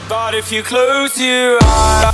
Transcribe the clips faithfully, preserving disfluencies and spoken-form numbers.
But if you close your eyes,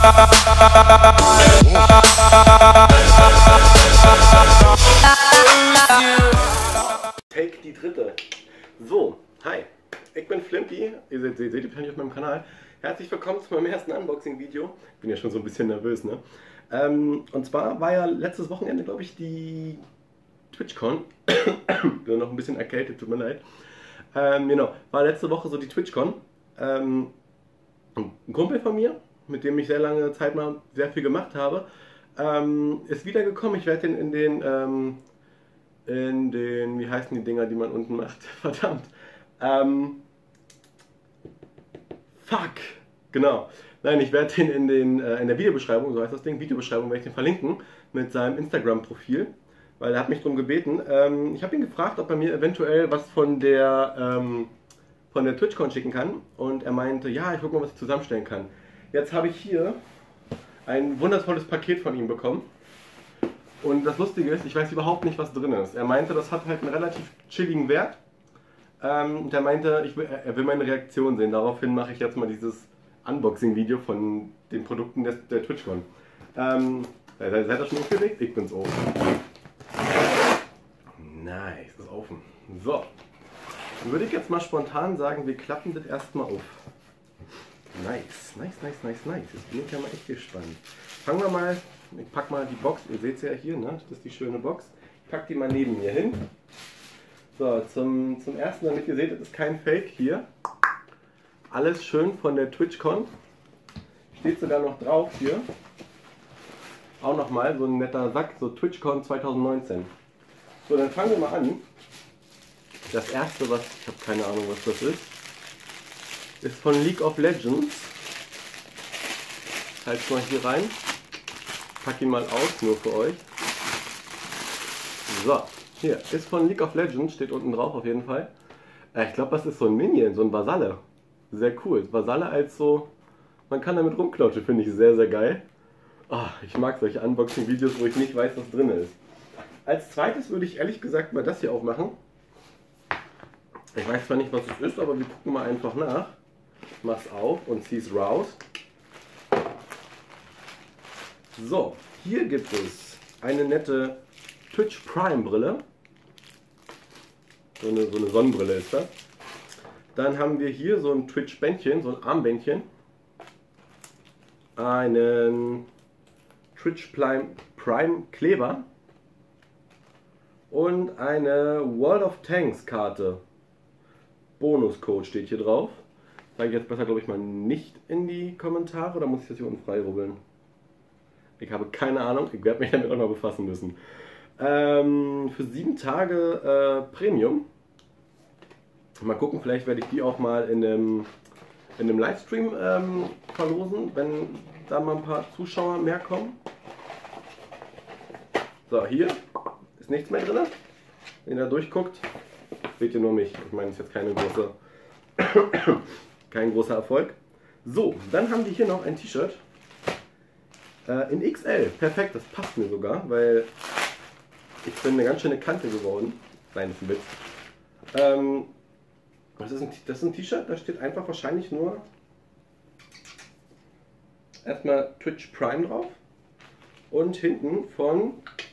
Take die dritte. So, hi, ich bin Flimpy, ihr seht, seht, seht ihr wahrscheinlich auf meinem Kanal. Herzlich willkommen zu meinem ersten Unboxing-Video. Bin ja schon so ein bisschen nervös, ne? Ähm, und zwar war ja letztes Wochenende, glaube ich, die TwitchCon. Bin noch ein bisschen erkältet, tut mir leid. Ähm, genau, war letzte Woche so die TwitchCon. Ähm, ein Kumpel von mir, mit dem ich sehr lange Zeit mal sehr viel gemacht habe, ähm, ist wiedergekommen. Ich werde den in den, ähm, in den, wie heißen die Dinger, die man unten macht? Verdammt. Ähm, fuck. Genau. Nein, ich werde den in, den, äh, in der Videobeschreibung, so heißt das Ding, Videobeschreibung werde ich den verlinken mit seinem Instagram-Profil, weil er hat mich darum gebeten. Ähm, ich habe ihn gefragt, ob er mir eventuell was von der, ähm, von der TwitchCon schicken kann und er meinte, ja, ich gucke mal, was ich zusammenstellen kann. Jetzt habe ich hier ein wundervolles Paket von ihm bekommen und das Lustige ist, ich weiß überhaupt nicht, was drin ist. Er meinte, das hat halt einen relativ chilligen Wert ähm, und er meinte, ich will, er will meine Reaktion sehen. Daraufhin mache ich jetzt mal dieses Unboxing-Video von den Produkten der, der TwitchCon. Ähm, seid ihr schon aufgeregt? Ich bin's offen. Nice, ist offen. So. Dann würde ich jetzt mal spontan sagen, wir klappen das erstmal auf. Nice, nice, nice, nice, nice. Jetzt bin ich ja mal echt gespannt. Fangen wir mal, ich packe mal die Box, ihr seht es ja hier, ne? Das ist die schöne Box. Ich packe die mal neben mir hin. So, zum, zum ersten, damit ihr seht, das ist kein Fake hier. Alles schön von der TwitchCon. Steht sogar noch drauf hier. Auch nochmal so ein netter Sack, so TwitchCon zwanzig neunzehn. So, dann fangen wir mal an. Das erste, was, ich habe keine Ahnung, was das ist, ist von League of Legends. Ich halte es mal hier rein. Pack ihn mal aus, nur für euch. So, hier, ist von League of Legends, steht unten drauf auf jeden Fall. Ich glaube, das ist so ein Minion, so ein Vasalle. Sehr cool. Vasalle als so, man kann damit rumklatschen, finde ich sehr, sehr geil. Oh, ich mag solche Unboxing-Videos, wo ich nicht weiß, was drin ist. Als zweites würde ich ehrlich gesagt mal das hier aufmachen. Ich weiß zwar nicht, was es ist, aber wir gucken mal einfach nach. Ich mach's auf und zieh's raus. So, hier gibt es eine nette Twitch Prime Brille. So eine, so eine Sonnenbrille ist das. Dann haben wir hier so ein Twitch Bändchen, so ein Armbändchen. Einen Twitch Prime, Prime Kleber. Und eine World of Tanks Karte. Bonuscode steht hier drauf. Sage ich jetzt besser, glaube ich, mal nicht in die Kommentare oder muss ich das hier unten frei rubbeln? Ich habe keine Ahnung, ich werde mich damit auch noch befassen müssen. Ähm, für sieben Tage äh, Premium. Mal gucken, vielleicht werde ich die auch mal in einem, in einem Livestream ähm, verlosen, wenn da mal ein paar Zuschauer mehr kommen. So, hier ist nichts mehr drin. Wenn ihr da durchguckt, seht ihr nur mich. Ich meine, das ist jetzt keine große, kein großer Erfolg. So, dann haben wir hier noch ein T-Shirt äh, in X L. Perfekt, das passt mir sogar, weil ich bin eine ganz schöne Kante geworden. Nein, das ist ein Witz. Ähm, das ist ein, das ist ein T-Shirt, da steht einfach wahrscheinlich nur erstmal Twitch Prime drauf und hinten von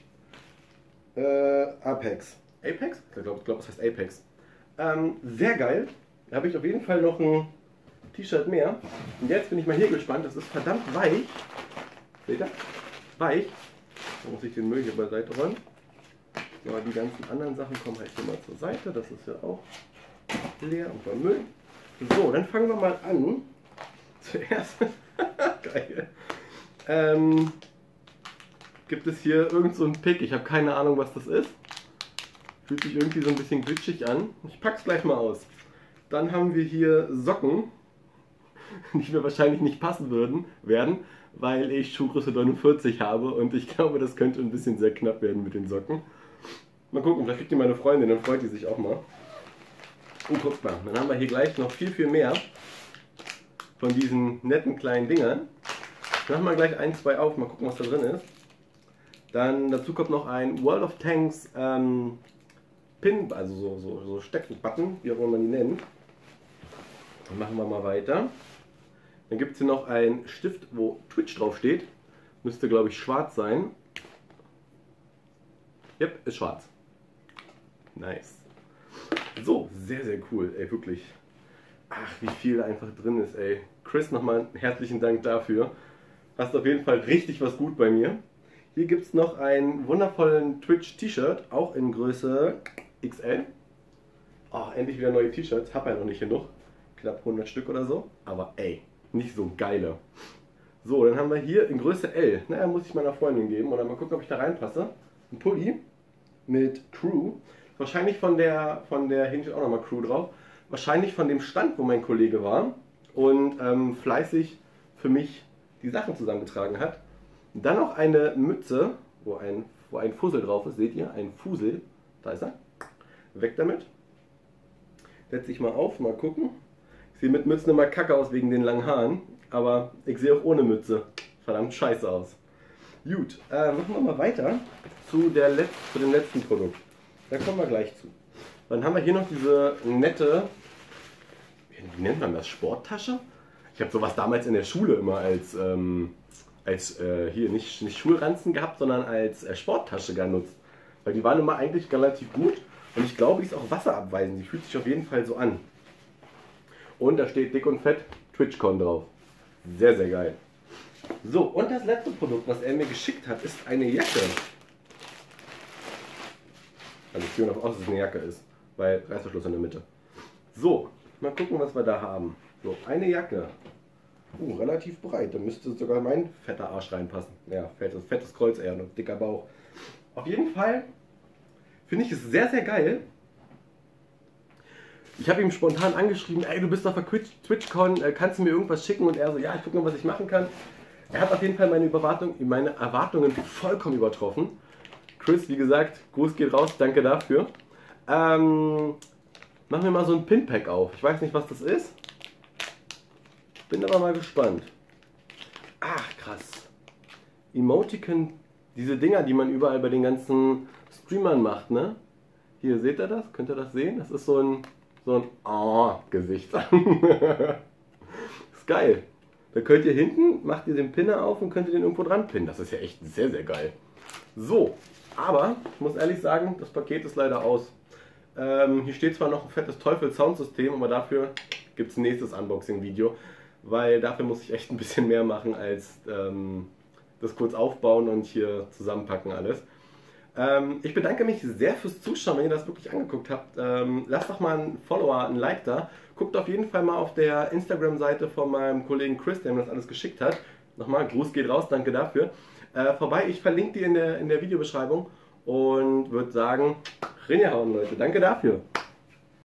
äh, Apex. Apex? Ich glaube, glaub, das heißt Apex. Ähm, sehr geil. Da habe ich auf jeden Fall noch ein T-Shirt mehr. Und jetzt bin ich mal hier gespannt. Das ist verdammt weich. Seht ihr? Weich. Da muss ich den Müll hier beiseite räumen. So, die ganzen anderen Sachen kommen halt hier mal zur Seite. Das ist ja auch leer und beim Müll. So, dann fangen wir mal an. Zuerst. Geil. Ähm, gibt es hier irgend so einen Pick. Ich habe keine Ahnung, was das ist. Fühlt sich irgendwie so ein bisschen glitschig an. Ich pack's gleich mal aus. Dann haben wir hier Socken, die mir wahrscheinlich nicht passen würden, werden, weil ich Schuhgröße neunundvierzig habe und ich glaube, das könnte ein bisschen sehr knapp werden mit den Socken. Mal gucken, vielleicht kriegt die meine Freundin, dann freut die sich auch mal. Und guckt mal, dann haben wir hier gleich noch viel, viel mehr von diesen netten kleinen Dingern. Machen wir gleich ein, zwei auf, mal gucken, was da drin ist. Dann dazu kommt noch ein World of Tanks ähm, Pin, also so, so, so Steckbutton, wie auch immer man die nennt. Dann machen wir mal weiter. Dann gibt es hier noch einen Stift, wo Twitch drauf steht. Müsste, glaube ich, schwarz sein. Yep, ist schwarz. Nice. So, sehr, sehr cool, ey, wirklich. Ach, wie viel da einfach drin ist, ey. Chris, nochmal herzlichen Dank dafür. Hast auf jeden Fall richtig was gut bei mir. Hier gibt es noch einen wundervollen Twitch-T-Shirt, auch in Größe X L. Oh, endlich wieder neue T-Shirts, hab ja noch nicht genug. Knapp hundert Stück oder so, aber ey, nicht so geile. So, dann haben wir hier in Größe L. Naja, muss ich meiner Freundin geben oder mal gucken, ob ich da reinpasse. Ein Pulli mit Crew. Wahrscheinlich von der, von der, hier steht auch nochmal Crew drauf. Wahrscheinlich von dem Stand, wo mein Kollege war und ähm, fleißig für mich die Sachen zusammengetragen hat. Dann noch eine Mütze, wo ein, wo ein Fussel drauf ist. Seht ihr? Ein Fusel. Da ist er. Weg damit. Setze ich mal auf, mal gucken. Ich sehe mit Mützen immer kacke aus wegen den langen Haaren. Aber ich sehe auch ohne Mütze verdammt scheiße aus. Gut, äh, machen wir mal weiter zu, der Letz-, zu dem letzten Produkt. Da kommen wir gleich zu. Dann haben wir hier noch diese nette, wie nennt man das, Sporttasche? Ich habe sowas damals in der Schule immer als, ähm, als äh, hier nicht, nicht Schulranzen gehabt, sondern als äh, Sporttasche genutzt. Weil die waren immer eigentlich relativ gut und ich glaube, die ist auch wasserabweisend. Die fühlt sich auf jeden Fall so an. Und da steht dick und fett TwitchCon drauf. Sehr, sehr geil. So, und das letzte Produkt, was er mir geschickt hat, ist eine Jacke. Also ich gehe davon aus, dass es eine Jacke ist, weil Reißverschluss in der Mitte. So, mal gucken, was wir da haben. So, eine Jacke. Uh, relativ breit, da müsste sogar mein fetter Arsch reinpassen. Ja, fettes, fettes Kreuz eher, ein dicker Bauch. Auf jeden Fall finde ich es sehr, sehr geil. Ich habe ihm spontan angeschrieben, ey, du bist auf der TwitchCon, kannst du mir irgendwas schicken? Und er so, ja, ich gucke mal, was ich machen kann. Er hat auf jeden Fall meine, Überwartung, meine Erwartungen vollkommen übertroffen. Chris, wie gesagt, Gruß geht raus, danke dafür. Ähm, machen wir mal so ein Pinpack auf. Ich weiß nicht, was das ist. Bin aber mal gespannt. Ach, krass. Emoticon, diese Dinger, die man überall bei den ganzen Streamern macht, ne? Hier, seht ihr das? Könnt ihr das sehen? Das ist so ein, so ein Oh-Gesicht. Ist geil. Da könnt ihr hinten, macht ihr den Pinner auf und könnt ihr den irgendwo dran pinnen. Das ist ja echt sehr, sehr geil. So, aber ich muss ehrlich sagen, das Paket ist leider aus. Ähm, hier steht zwar noch ein fettes Teufel-Soundsystem, aber dafür gibt es ein nächstes Unboxing-Video. Weil dafür muss ich echt ein bisschen mehr machen, als ähm, das kurz aufbauen und hier zusammenpacken alles. Ähm, ich bedanke mich sehr fürs Zuschauen, wenn ihr das wirklich angeguckt habt. Ähm, lasst doch mal einen Follower, ein Like da. Guckt auf jeden Fall mal auf der Instagram-Seite von meinem Kollegen Chris, der mir das alles geschickt hat. Nochmal, Gruß geht raus, danke dafür. Äh, vorbei, ich verlinke die in der, in der Videobeschreibung und würde sagen, reingehauen, Leute. Danke dafür.